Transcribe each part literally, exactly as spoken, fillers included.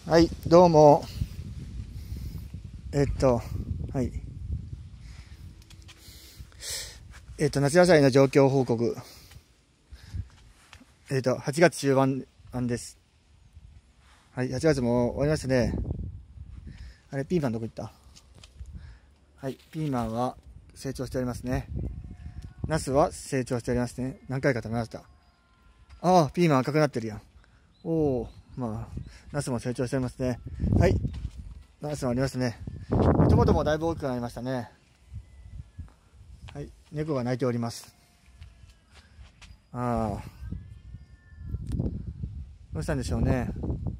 はい、どうも。えっと、はい。えっと、夏野菜の状況報告。えっと、はちがつ終盤です。はい、はちがつも終わりましたね。あれ、ピーマンどこ行った？はい、ピーマンは成長しておりますね。ナスは成長しておりますね。何回か食べました。ああ、ピーマン赤くなってるやん。おお、まあ、ナスも成長しておりますね。はい、ナスもありますね。トマトもだいぶ大きくなりましたね。はい、猫が鳴いております。ああ、どうしたんでしょうね。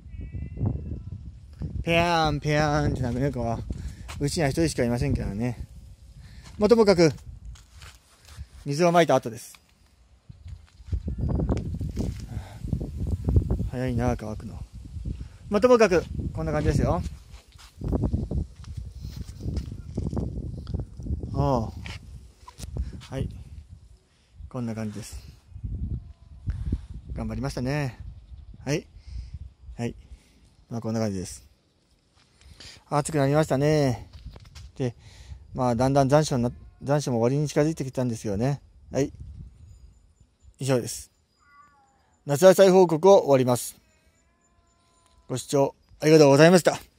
ペアーン、ペアーンって鳴く猫は、うちには一人しかいませんからね。まあ、ともかく、水をまいた後です。早いな、乾くの。まあ、ともかく、こんな感じですよ。ああ。はい。こんな感じです。頑張りましたね。はい。はい。まあ、こんな感じです。暑くなりましたね。で、まあ、だんだん残暑な、残暑も終わりに近づいてきたんですよね。はい。以上です。夏野菜報告を終わります。ご視聴ありがとうございました。